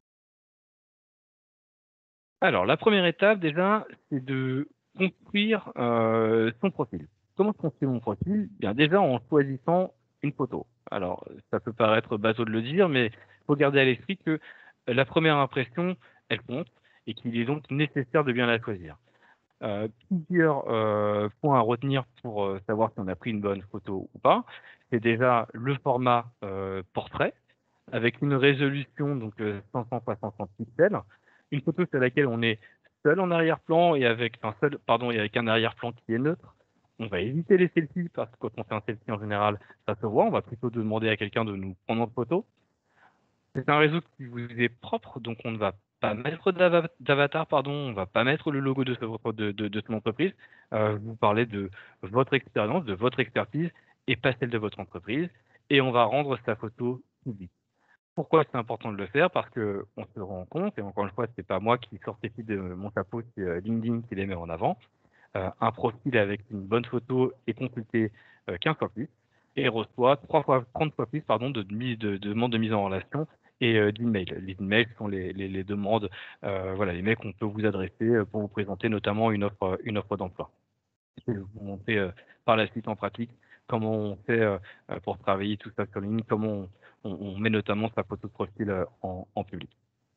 Alors, la première étape, déjà, c'est de construire euh, son profil. Comment je construis mon profil? Bien, déjà en choisissant une photo. Alors, ça peut paraître bateau de le dire, mais il faut garder à l'esprit que la première impression, elle compte et qu'il est donc nécessaire de bien la choisir. Euh, plusieurs euh, points à retenir pour euh, savoir si on a pris une bonne photo ou pas. C'est déjà le format euh, portrait avec une résolution donc euh, cinq cent soixante pixels, une photo sur laquelle on est seul en arrière-plan et avec un seul pardon et avec un arrière-plan qui est neutre. On va éviter les selfies parce que quand on fait un selfie en général, ça se voit. On va plutôt demander à quelqu'un de nous prendre en photo. C'est un réseau qui vous est propre, donc on ne va pas mettre d'ava- d'avatar, pardon, on ne va pas mettre le logo de, ce- de, de, de son entreprise. Euh, vous parlez de votre expérience, de votre expertise et pas celle de votre entreprise. Et on va rendre sa photo publique. Pourquoi c'est important de le faire? Parce que on se rend compte, et encore une fois, c'est pas moi qui sortifie de mon chapeau, c'est euh, LinkedIn qui les met en avant. Euh, un profil avec une bonne photo est consulté euh, quinze fois plus et reçoit trois fois, trente fois plus pardon, de, mise- de, de demandes de mise en relation et euh, d'emails. Les emails sont les, les, les demandes, euh, voilà, les mails qu'on peut vous adresser euh, pour vous présenter notamment une offre, une offre d'emploi. Je vais vous montrer euh, par la suite en pratique comment on fait euh, euh, pour travailler tout ça sur LinkedIn, comment on, on, on met notamment sa photo de profil euh, en, en public.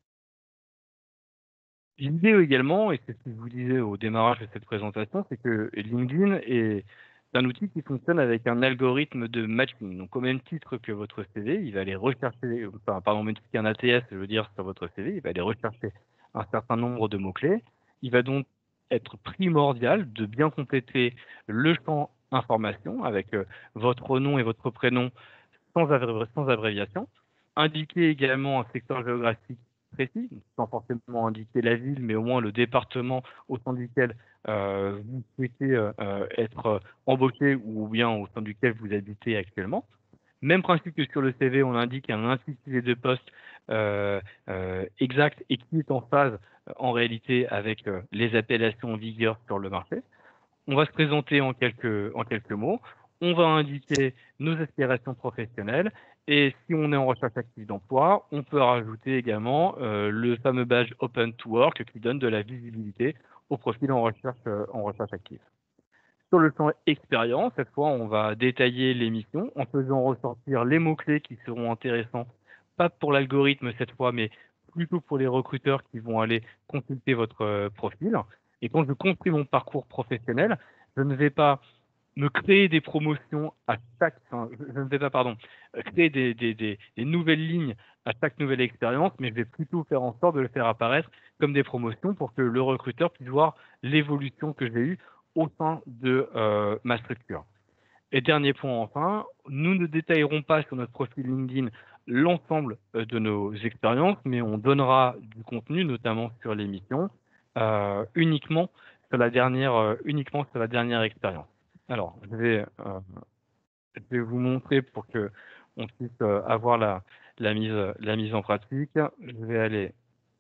L'idée également, et c'est ce que je vous disais au démarrage de cette présentation, c'est que LinkedIn est un outil qui fonctionne avec un algorithme de matching. Donc, au même titre que votre C V, il va aller rechercher, enfin, pardon, au même titre qu'un A T S, je veux dire, sur votre C V, il va aller rechercher un certain nombre de mots-clés. Il va donc être primordial de bien compléter le champ information avec euh, votre nom et votre prénom sans, abré- sans abréviation. Indiquer également un secteur géographique précis, sans forcément indiquer la ville, mais au moins le département au sein duquel euh, vous souhaitez euh, euh, être embauché ou bien au sein duquel vous habitez actuellement. Même principe que sur le C V, on indique un intitulé de poste euh, euh, exact et qui est en phase euh, en réalité avec euh, les appellations en vigueur sur le marché. On va se présenter en quelques, en quelques mots. On va indiquer nos aspirations professionnelles. Et si on est en recherche active d'emploi, on peut rajouter également euh, le fameux badge Open to Work qui donne de la visibilité au profil en recherche, euh, en recherche active. Sur le plan expérience, cette fois, on va détailler les missions en faisant ressortir les mots-clés qui seront intéressants, pas pour l'algorithme cette fois, mais plutôt pour les recruteurs qui vont aller consulter votre euh, profil. Et quand je construis mon parcours professionnel, je ne vais pas me créer des promotions à chaque, enfin, je je ne vais pas, pardon, euh, créer des, des, des, des nouvelles lignes à chaque nouvelle expérience, mais je vais plutôt faire en sorte de le faire apparaître comme des promotions pour que le recruteur puisse voir l'évolution que j'ai eue au sein de euh, ma structure. Et dernier point enfin, nous ne détaillerons pas sur notre profil LinkedIn l'ensemble euh, de nos expériences, mais on donnera du contenu, notamment sur l'émission, euh, uniquement sur la dernière, euh, uniquement sur la dernière expérience. Alors, je vais, euh, je vais vous montrer pour que on puisse euh, avoir la, la mise, la mise en pratique. Je vais aller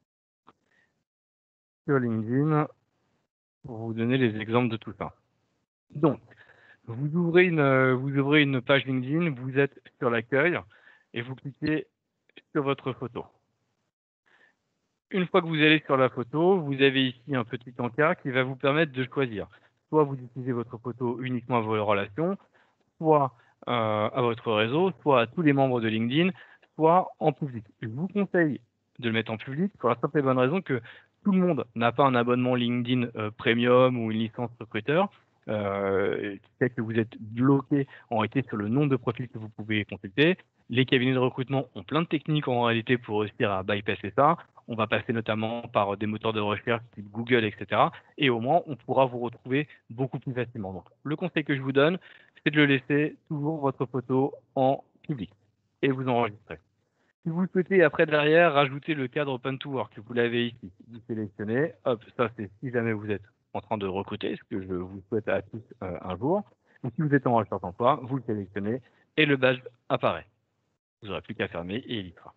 sur LinkedIn pour vous donner les exemples de tout ça. Donc, vous ouvrez une, euh, vous ouvrez une page LinkedIn, vous êtes sur l'accueil et vous cliquez sur votre photo. Une fois que vous allez sur la photo, vous avez ici un petit encart qui va vous permettre de choisir. Soit vous utilisez votre photo uniquement à vos relations, soit euh, à votre réseau, soit à tous les membres de LinkedIn, soit en public. Je vous conseille de le mettre en public pour la simple et bonne raison que tout le monde n'a pas un abonnement LinkedIn euh, Premium ou une licence recruteur, euh, qui fait que vous êtes bloqué en réalité sur le nombre de profils que vous pouvez consulter. Les cabinets de recrutement ont plein de techniques en réalité pour réussir à bypasser ça. On va passer notamment par des moteurs de recherche type Google, et cetera. Et au moins, on pourra vous retrouver beaucoup plus facilement. Donc, le conseil que je vous donne, c'est de le laisser toujours votre photo en public et vous enregistrez. Si vous souhaitez après derrière rajouter le cadre Open to Work, vous l'avez ici, vous sélectionnez, hop, ça c'est si jamais vous êtes en train de recruter, ce que je vous souhaite à tous euh, un jour. Donc si vous êtes en recherche d'emploi, vous le sélectionnez et le badge apparaît. Vous n'aurez plus qu'à fermer et il y sera.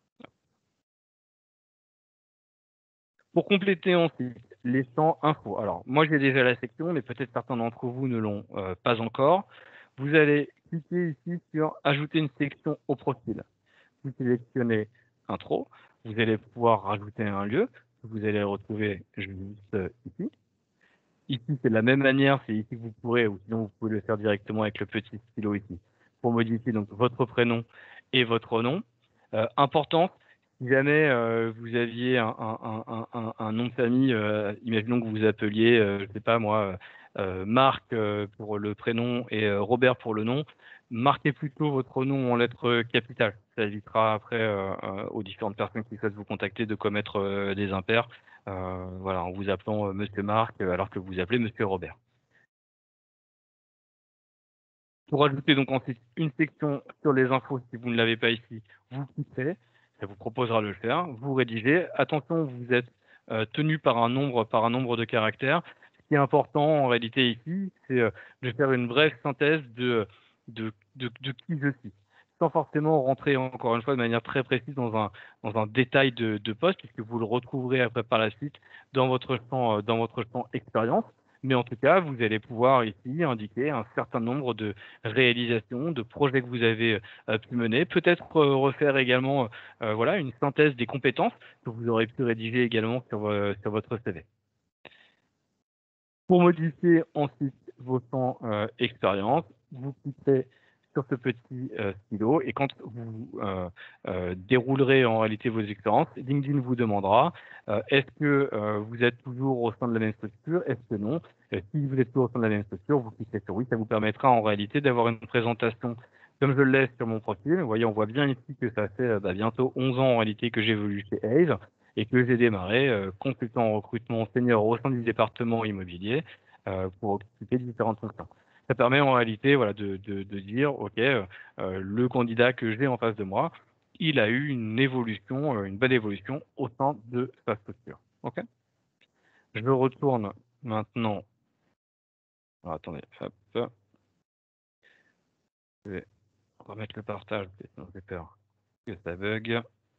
Pour compléter ensuite les champs infos. Alors moi j'ai déjà la section, mais peut-être certains d'entre vous ne l'ont euh, pas encore. Vous allez cliquer ici sur ajouter une section au profil. Vous sélectionnez intro, vous allez pouvoir rajouter un lieu, vous allez le retrouver juste ici. Ici, c'est de la même manière, c'est ici que vous pourrez, ou sinon vous pouvez le faire directement avec le petit stylo ici, pour modifier donc votre prénom et votre nom. Euh, important, si jamais euh, vous aviez un, un, un, un, un nom de famille, euh, imaginons que vous appeliez, euh, je sais pas moi, euh, Marc euh, pour le prénom et euh, Robert pour le nom, marquez plutôt votre nom en lettres capitales. Ça évitera après euh, euh, aux différentes personnes qui souhaitent vous contacter de commettre euh, des impairs. Euh, voilà, en vous appelant euh, Monsieur Marc euh, alors que vous appelez Monsieur Robert. Pour ajouter donc ensuite une section sur les infos, si vous ne l'avez pas ici, vous cliquez, ça vous proposera de le faire, vous rédigez. Attention, vous êtes euh, tenu par un nombre, par un nombre de caractères. Ce qui est important en réalité ici, c'est euh, de faire une brève synthèse de, de, de, de qui je suis, sans forcément rentrer encore une fois de manière très précise dans un, dans un détail de, de poste, puisque vous le retrouverez après par la suite dans votre champ, euh, dans votre champ expérience. Mais en tout cas, vous allez pouvoir ici indiquer un certain nombre de réalisations, de projets que vous avez euh, pu mener, peut-être euh, refaire également euh, voilà, une synthèse des compétences que vous aurez pu rédiger également sur, euh, sur votre C V. Pour modifier ensuite vos champs euh, expérience, vous cliquez sur ce petit euh, stylo et quand vous euh, euh, déroulerez en réalité vos expériences, LinkedIn vous demandera euh, est-ce que euh, vous êtes toujours au sein de la même structure, est-ce que non. Euh, si vous êtes toujours au sein de la même structure, vous cliquez sur oui, ça vous permettra en réalité d'avoir une présentation comme je le laisse sur mon profil. Vous voyez, on voit bien ici que ça fait euh, bah, bientôt onze ans en réalité que j'évolue chez Ace et que j'ai démarré euh, consultant en recrutement senior au sein du département immobilier euh, pour occuper différentes fonctions. Ça permet en réalité voilà, de, de, de dire, OK, euh, le candidat que j'ai en face de moi, il a eu une évolution, euh, une belle évolution au sein de sa structure. OK. Je retourne maintenant. Alors, attendez, hop. Je vais remettre le partage, sinon j'ai peur que ça bug.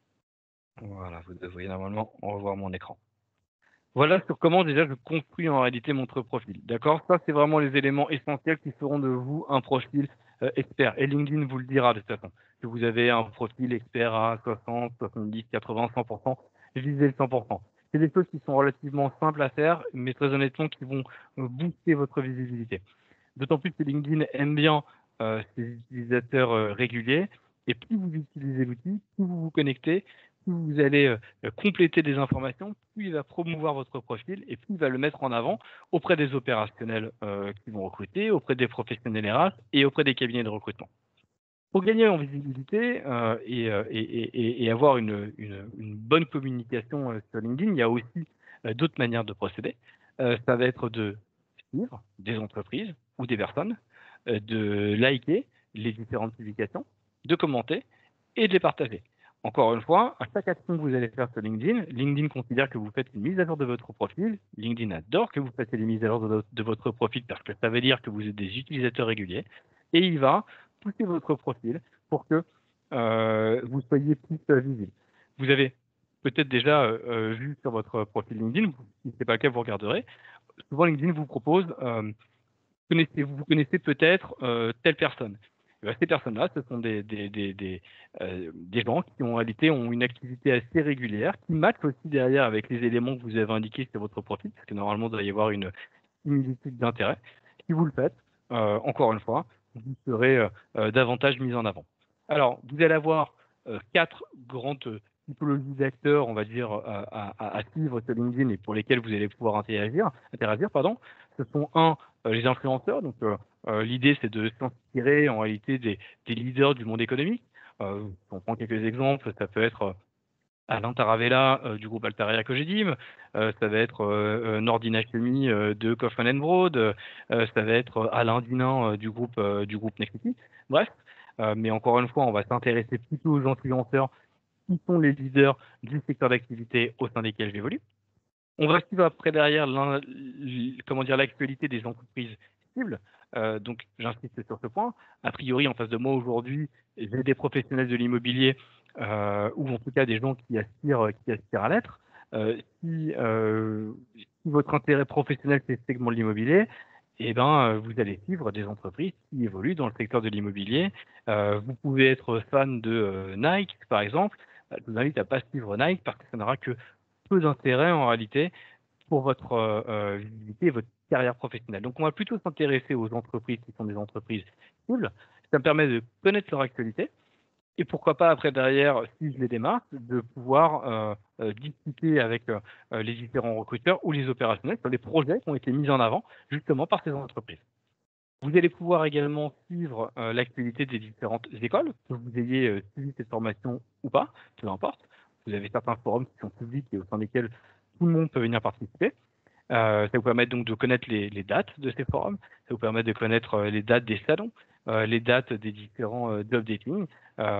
Voilà, vous devriez normalement revoir mon écran. Voilà sur comment déjà je construis en réalité mon profil. D'accord? Ça, c'est vraiment les éléments essentiels qui feront de vous un profil euh, expert. Et LinkedIn vous le dira de toute façon. Que vous avez un profil expert à soixante, soixante-dix, quatre-vingts, cent pour cent. Visez le cent pour cent. C'est des choses qui sont relativement simples à faire, mais très honnêtement qui vont euh, booster votre visibilité. D'autant plus que LinkedIn aime bien euh, ses utilisateurs euh, réguliers. Et plus vous utilisez l'outil, plus vous vous connectez, plus vous allez euh, compléter des informations, plus il va promouvoir votre profil et plus il va le mettre en avant auprès des opérationnels euh, qui vont recruter, auprès des professionnels R H et auprès des cabinets de recrutement. Pour gagner en visibilité euh, et, euh, et, et, et, avoir une, une, une bonne communication euh, sur LinkedIn, il y a aussi euh, d'autres manières de procéder. Euh, ça va être de suivre des entreprises ou des personnes, euh, de liker les différentes publications, de commenter et de les partager. Encore une fois, à chaque action que vous allez faire sur LinkedIn, LinkedIn considère que vous faites une mise à jour de votre profil. LinkedIn adore que vous fassiez des mises à jour de, de votre profil parce que ça veut dire que vous êtes des utilisateurs réguliers. Et il va pousser votre profil pour que euh, vous soyez plus euh, visible. Vous avez peut-être déjà euh, vu sur votre profil LinkedIn, si ce n'est pas le cas, vous regarderez. Souvent, LinkedIn vous propose, euh, connaissez, vous connaissez peut-être euh, telle personne. Et bien, ces personnes-là, ce sont des, des, des, des, euh, des gens qui, en réalité, ont une activité assez régulière, qui matchent aussi derrière avec les éléments que vous avez indiqués sur votre profil, parce que normalement, il doit y avoir une similitude d'intérêt. Si vous le faites, euh, encore une fois, vous serez euh, euh, davantage mis en avant. Alors, vous allez avoir euh, quatre grandes typologies d'acteurs, on va dire, à, à, à suivre sur LinkedIn et pour lesquels vous allez pouvoir interagir. interagir pardon. Ce sont, un, euh, les influenceurs. Donc, euh, euh, l'idée, c'est de s'inspirer en réalité des, des leaders du monde économique. Euh, on prend quelques exemples, ça peut être Alain Taravella euh, du groupe Altaria Cogedim, euh, ça va être euh, Nordina Chemie euh, de Kaufmann and Broad, euh, ça va être Alain Dinin euh, du groupe euh, du groupe Nexity. Bref, euh, mais encore une fois, on va s'intéresser plutôt aux influenceurs qui sont les leaders du secteur d'activité au sein desquels j'évolue. On va suivre après derrière comment dire l'actualité des entreprises cibles. Euh, donc j'insiste sur ce point. A priori, en face de moi aujourd'hui, j'ai des professionnels de l'immobilier euh, ou en tout cas des gens qui aspirent, qui aspirent à l'être. Euh, si, euh, si votre intérêt professionnel c'est le segment de l'immobilier, eh ben, vous allez suivre des entreprises qui évoluent dans le secteur de l'immobilier. Euh, vous pouvez être fan de euh, Nike, par exemple. Je vous invite à pas suivre Nike parce que ça n'aura que peu d'intérêt en réalité pour votre euh, visibilité et votre carrière professionnelle. Donc, on va plutôt s'intéresser aux entreprises qui sont des entreprises cibles. Ça me permet de connaître leur actualité et pourquoi pas après derrière, si je les démarque, de pouvoir euh, euh, discuter avec euh, les différents recruteurs ou les opérationnels sur les projets qui ont été mis en avant justement par ces entreprises. Vous allez pouvoir également suivre euh, l'actualité des différentes écoles, que vous ayez euh, suivi cette formation ou pas, peu importe. Vous avez certains forums qui sont publics et au sein desquels tout le monde peut venir participer. Euh, ça vous permet donc de connaître les, les dates de ces forums, ça vous permet de connaître euh, les dates des salons, euh, les dates des différents euh, job dating,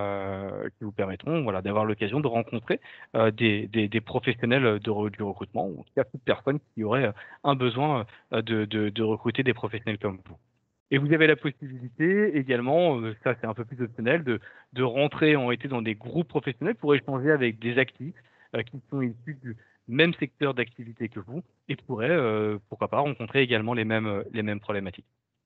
euh, qui vous permettront voilà, d'avoir l'occasion de rencontrer euh, des, des, des professionnels de, du recrutement, ou en tout cas toute personne qui aurait euh, un besoin euh, de, de, de recruter des professionnels comme vous. Et vous avez la possibilité également, euh, ça c'est un peu plus optionnel, de, de rentrer en été dans des groupes professionnels pour échanger avec des actifs euh, qui sont issus du même secteur d'activité que vous et pourraient, euh, pourquoi pas, rencontrer également les mêmes, euh, les mêmes problématiques.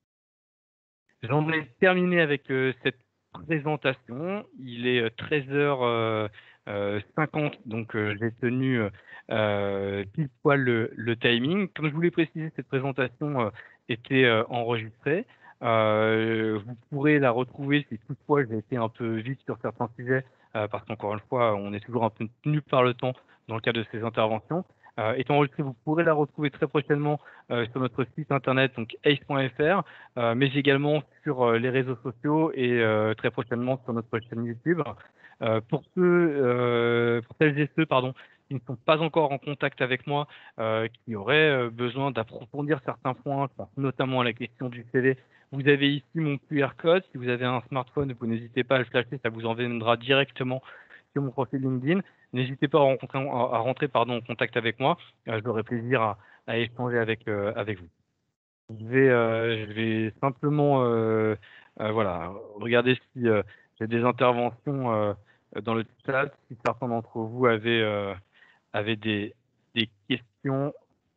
J'en ai terminé avec euh, cette présentation. Il est euh, treize heures cinquante, donc euh, j'ai tenu euh, pile poil le, le timing. Comme je vous l'ai précisé, cette présentation euh, était euh, enregistrée. Euh, vous pourrez la retrouver si toutefois j'ai été un peu vite sur certains sujets, euh, parce qu'encore une fois, on est toujours un peu tenu par le temps dans le cadre de ces interventions. Euh, étant enregistrée, vous pourrez la retrouver très prochainement euh, sur notre site internet, donc ace point f r, euh, mais également sur euh, les réseaux sociaux et euh, très prochainement sur notre chaîne YouTube. Euh, pour ceux, euh, pour celles et ceux, pardon, qui ne sont pas encore en contact avec moi, heu, qui auraient, heu, besoin d'approfondir certains points, je pense notamment à la question du C V. Vous avez ici mon Q R code. Si vous avez un smartphone, vous n'hésitez pas à le flasher, ça vous emmènera directement sur mon profil LinkedIn. N'hésitez pas à rencontrer à à rentrer, pardon, en contact avec moi, heu, j'aurai plaisir à à échanger avec, heu, avec vous. Je vais, heu, je vais simplement, heu heu, voilà, regarder si, heu, j'ai des interventions, heu heu, dans le chat, si certains d'entre vous avaient, heu, avaient des des questions.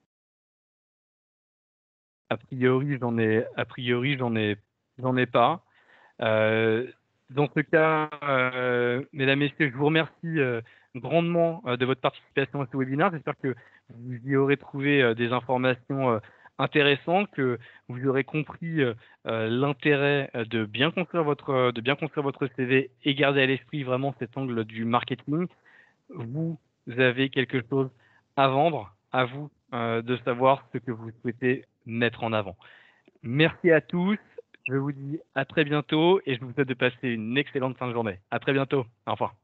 A priori, j'en ai a priori, j'en ai j'en ai pas. Heu, dans ce cas, heu, mesdames, messieurs, je vous remercie, heu, grandement, heu, de votre participation à ce webinaire. J'espère que vous y aurez trouvé, heu, des informations, heu, intéressantes, que vous aurez compris, heu heu, l'intérêt, heu, de bien construire votre, heu, de bien construire votre C V et garder à l'esprit vraiment cet angle du marketing. Vous avez quelque chose à vendre, à vous, heu, de savoir ce que vous souhaitez mettre en avant. Merci à tous. Je vous dis à très bientôt et je vous souhaite de passer une excellente fin de journée. À très bientôt. Au revoir.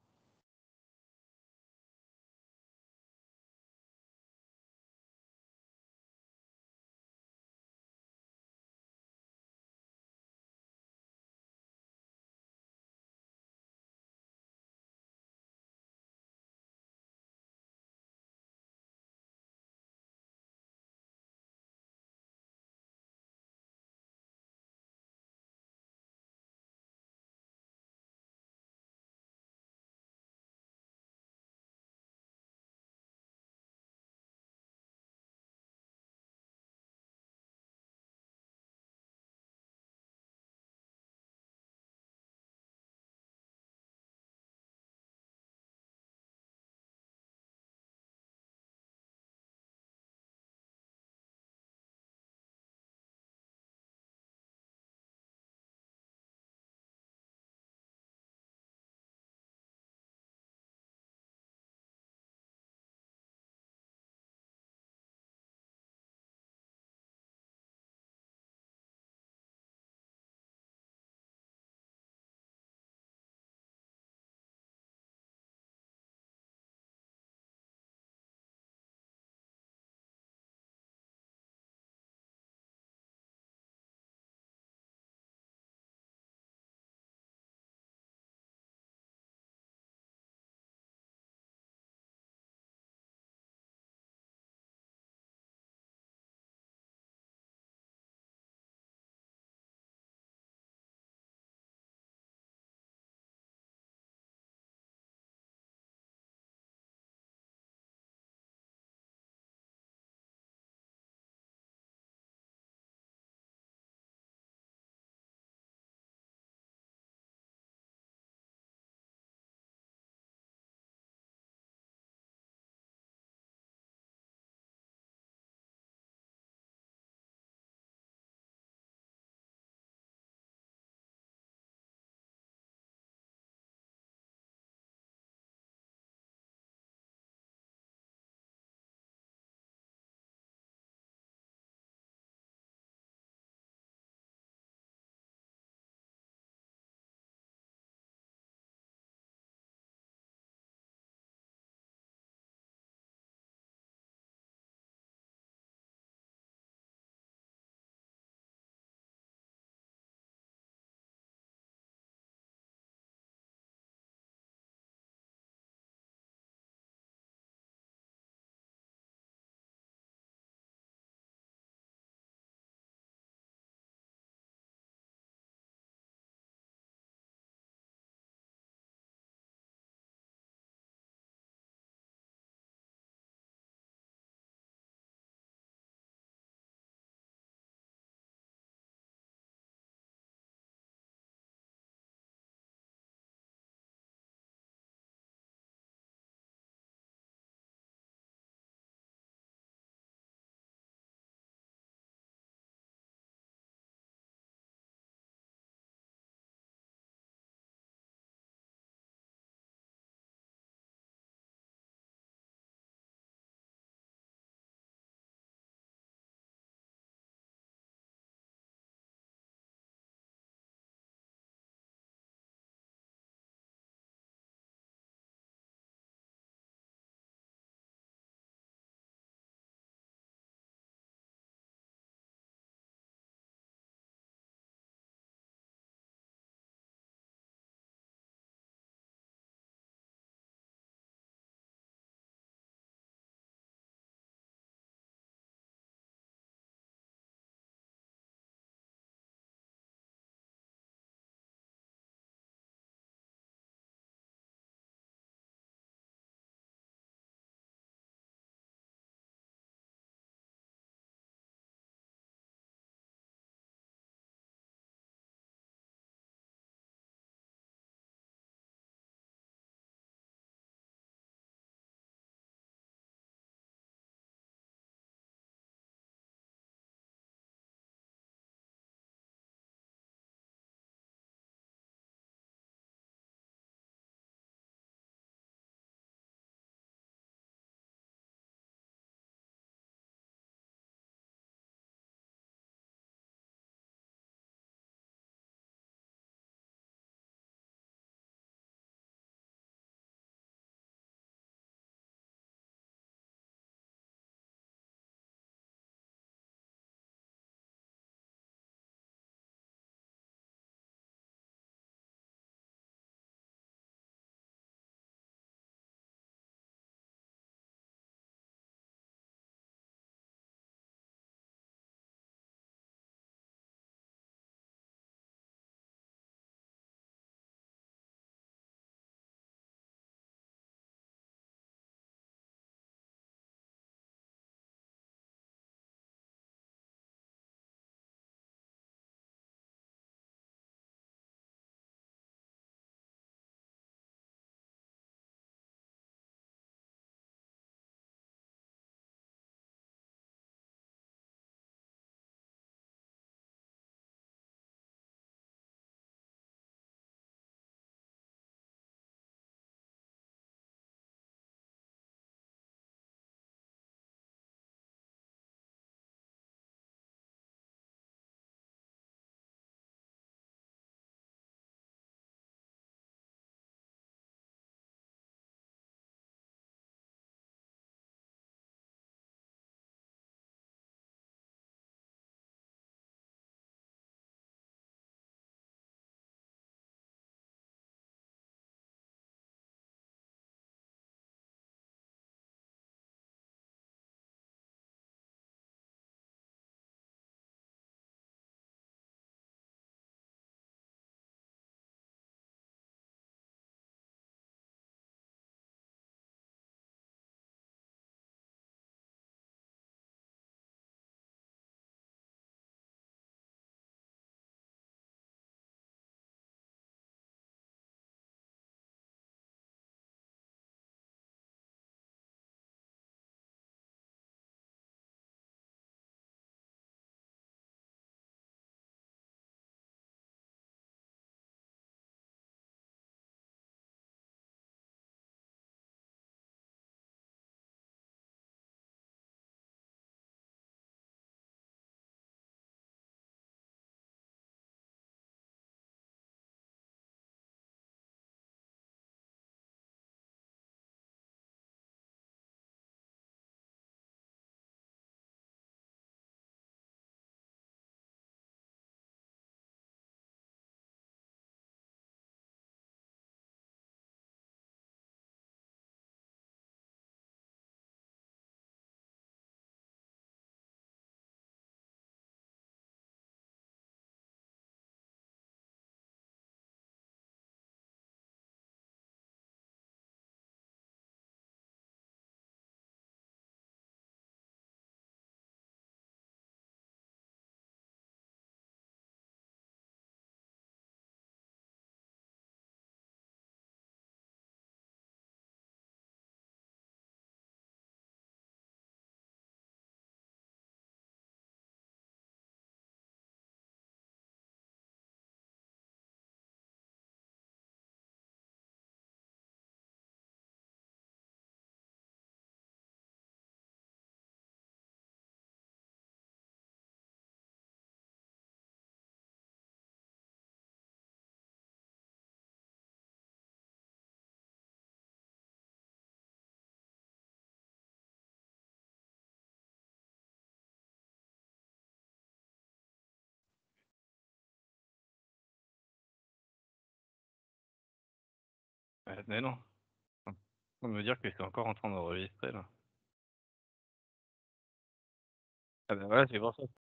Heu, mais non. En train de me dire que c'est encore en train d'enregistrer là. Ah bah, voilà, c'est pour ça.